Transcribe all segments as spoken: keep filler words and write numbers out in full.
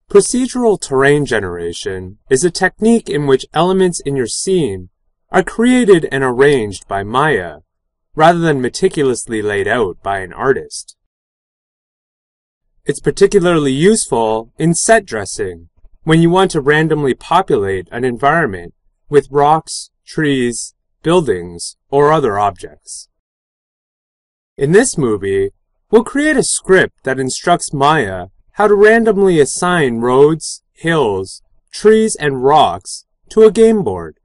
Procedural terrain generation is a technique in which elements in your scene are created and arranged by Maya, rather than meticulously laid out by an artist. It's particularly useful in set dressing, when you want to randomly populate an environment with rocks, trees, buildings, or other objects. In this movie, we'll create a script that instructs Maya how to randomly assign roads, hills, trees, and rocks to a game board.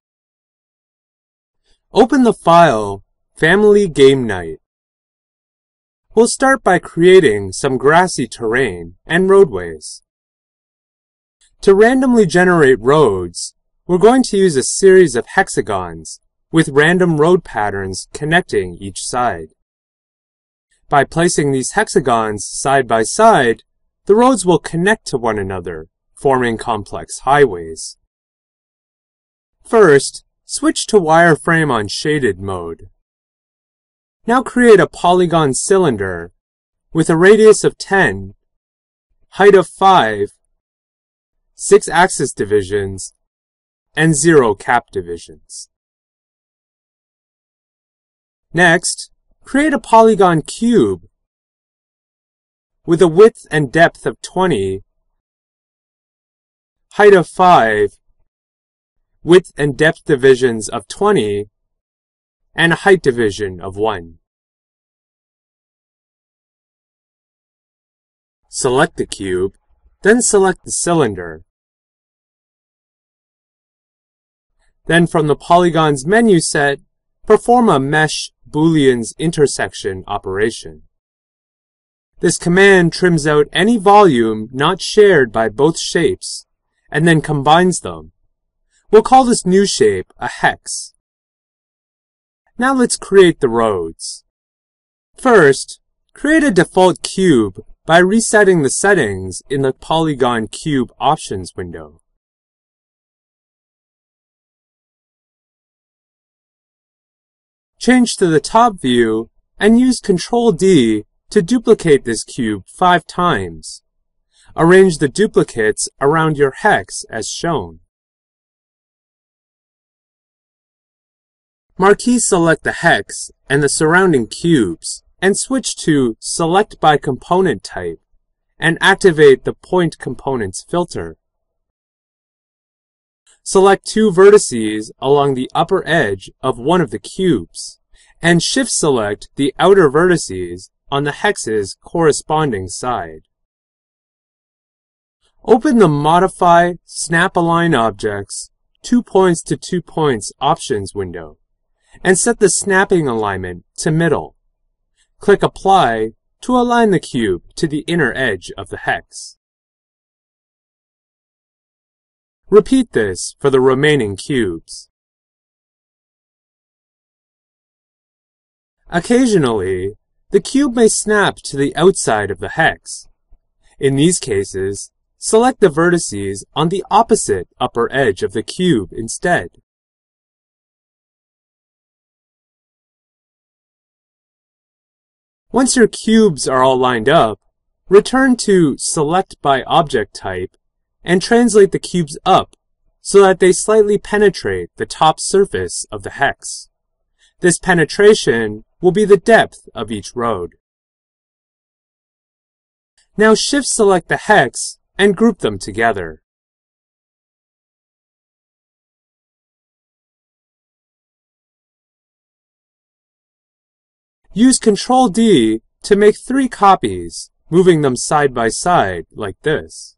Open the file Family Game Night. We'll start by creating some grassy terrain and roadways. To randomly generate roads, we're going to use a series of hexagons with random road patterns connecting each side. By placing these hexagons side by side, the roads will connect to one another, forming complex highways. First, switch to wireframe on shaded mode. Now create a polygon cylinder with a radius of ten, height of five, six axis divisions, and zero cap divisions. Next, create a polygon cube with a width and depth of twenty, height of five, width and depth divisions of twenty, and a height division of one. Select the cube, then select the cylinder. Then from the Polygons menu set, perform a mesh booleans intersection operation. This command trims out any volume not shared by both shapes, and then combines them. We'll call this new shape a hex. Now let's create the roads. First, create a default cube by resetting the settings in the Polygon Cube Options window. Change to the top view and use control D to duplicate this cube five times. Arrange the duplicates around your hex as shown. Marquee select the hex and the surrounding cubes and switch to Select by Component Type and activate the Point Components filter. Select two vertices along the upper edge of one of the cubes and shift select the outer vertices on the hex's corresponding side. Open the Modify Snap Align Objects Two Points to Two Points Options window and set the snapping alignment to middle. Click Apply to align the cube to the inner edge of the hex. Repeat this for the remaining cubes. Occasionally, the cube may snap to the outside of the hex. In these cases, select the vertices on the opposite upper edge of the cube instead. Once your cubes are all lined up, return to Select by Object Type and translate the cubes up so that they slightly penetrate the top surface of the hex. This penetration will be the depth of each road. Now shift select the hex and group them together. Use control D to make three copies, moving them side by side like this.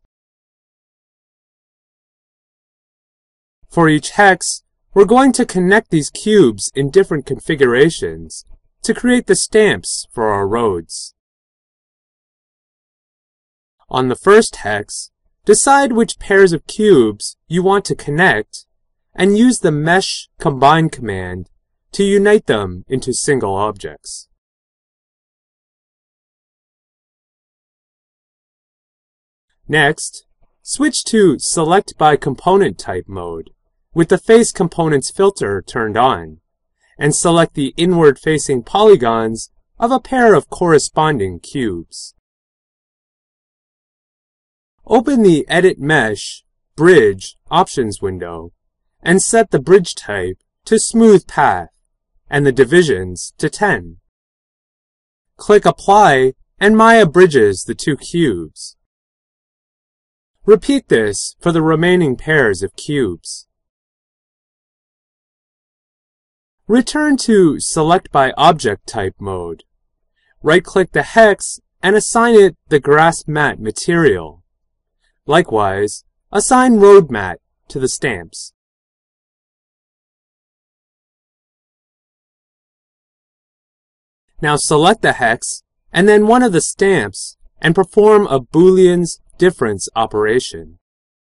For each hex, we're going to connect these cubes in different configurations to create the stamps for our roads. On the first hex, decide which pairs of cubes you want to connect and use the Mesh Combine command to unite them into single objects. Next, switch to Select by Component Type mode with the Face Components filter turned on, and select the inward-facing polygons of a pair of corresponding cubes. Open the Edit Mesh Bridge Options window and set the bridge type to Smooth Path and the divisions to ten. Click Apply and Maya bridges the two cubes. Repeat this for the remaining pairs of cubes. Return to Select by Object Type mode. Right-click the hex and assign it the grass mat material. Likewise, assign road mat to the stamps. Now select the hex and then one of the stamps and perform a Boolean's difference operation.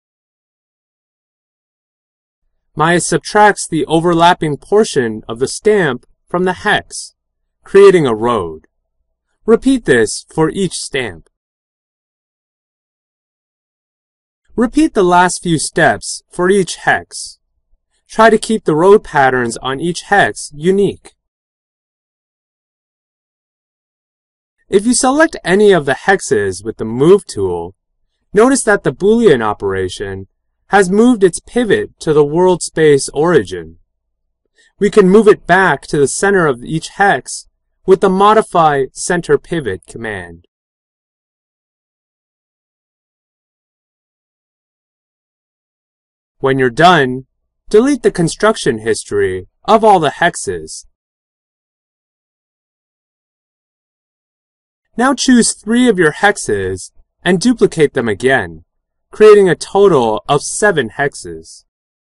Maya subtracts the overlapping portion of the stamp from the hex, creating a road. Repeat this for each stamp. Repeat the last few steps for each hex. Try to keep the road patterns on each hex unique. If you select any of the hexes with the Move tool, notice that the Boolean operation has moved its pivot to the world space origin. We can move it back to the center of each hex with the Modify Center Pivot command. When you're done, delete the construction history of all the hexes. Now choose three of your hexes and duplicate them again, creating a total of seven hexes.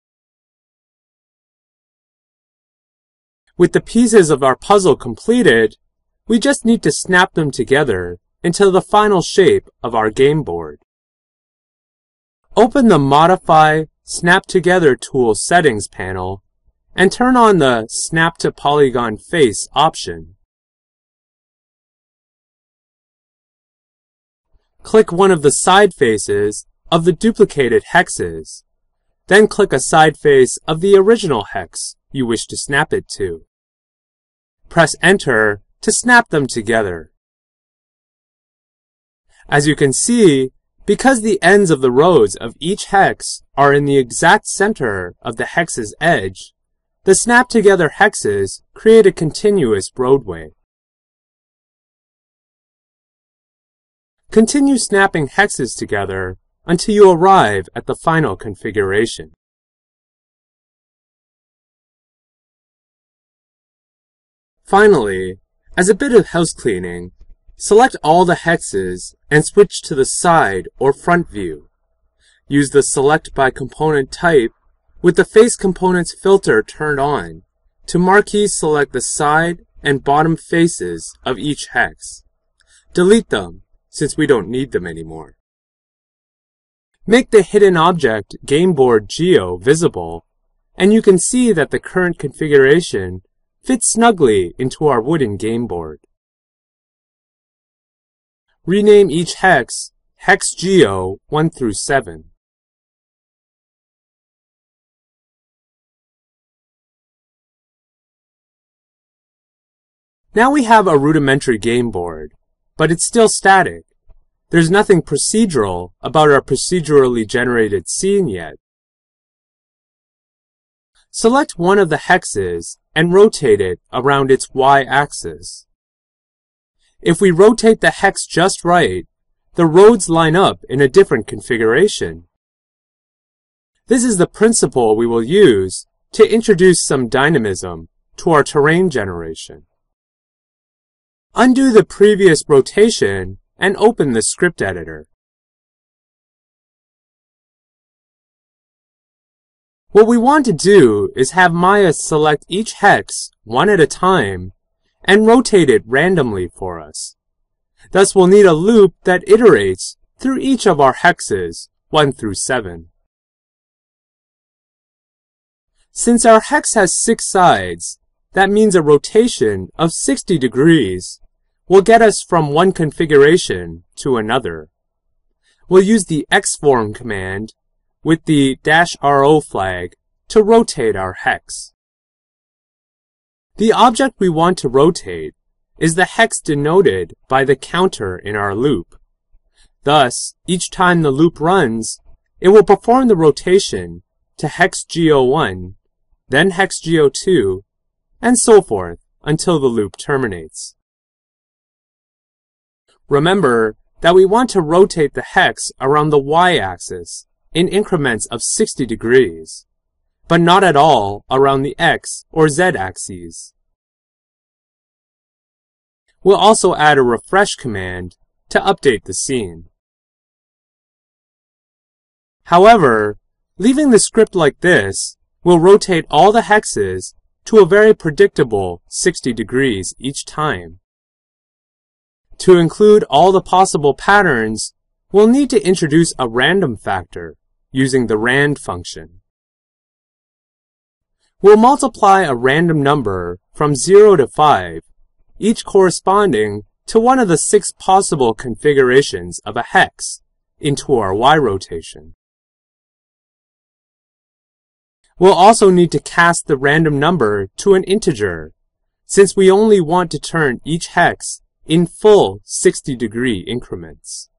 With the pieces of our puzzle completed, we just need to snap them together into the final shape of our game board. Open the Modify Snap Together Tool Settings panel and turn on the Snap to Polygon Face option. Click one of the side faces of the duplicated hexes. Then click a side face of the original hex you wish to snap it to. Press Enter to snap them together. As you can see, because the ends of the roads of each hex are in the exact center of the hex's edge, the snap together hexes create a continuous roadway. Continue snapping hexes together until you arrive at the final configuration. Finally, as a bit of house cleaning, select all the hexes and switch to the side or front view. Use the Select by Component Type with the Face Components filter turned on to marquee select the side and bottom faces of each hex. Delete them, since we don't need them anymore. Make the hidden object Game Board Geo visible, and you can see that the current configuration fits snugly into our wooden game board. Rename each hex Hex Geo one through seven. Now we have a rudimentary game board, but it's still static. There's nothing procedural about our procedurally generated scene yet. Select one of the hexes and rotate it around its y-axis. If we rotate the hex just right, the roads line up in a different configuration. This is the principle we will use to introduce some dynamism to our terrain generation. Undo the previous rotation and open the script editor. What we want to do is have Maya select each hex one at a time and rotate it randomly for us. Thus we'll need a loop that iterates through each of our hexes one through seven. Since our hex has six sides, that means a rotation of sixty degrees will get us from one configuration to another. We'll use the xform command with the -ro flag to rotate our hex. The object we want to rotate is the hex denoted by the counter in our loop. Thus, each time the loop runs, it will perform the rotation to hex G zero one, then hex G zero two, and so forth until the loop terminates. Remember that we want to rotate the hex around the y-axis in increments of sixty degrees, but not at all around the x or z-axes. We'll also add a refresh command to update the scene. However, leaving the script like this will rotate all the hexes to a very predictable sixty degrees each time. To include all the possible patterns, we'll need to introduce a random factor using the rand function. We'll multiply a random number from zero to five, each corresponding to one of the six possible configurations of a hex, into our y rotation. We'll also need to cast the random number to an integer, since we only want to turn each hex in full sixty degree increments.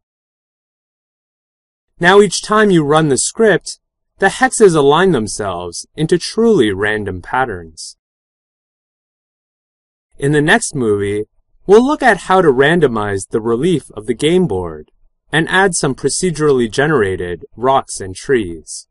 Now each time you run the script, the hexes align themselves into truly random patterns. In the next movie, we'll look at how to randomize the relief of the game board and add some procedurally generated rocks and trees.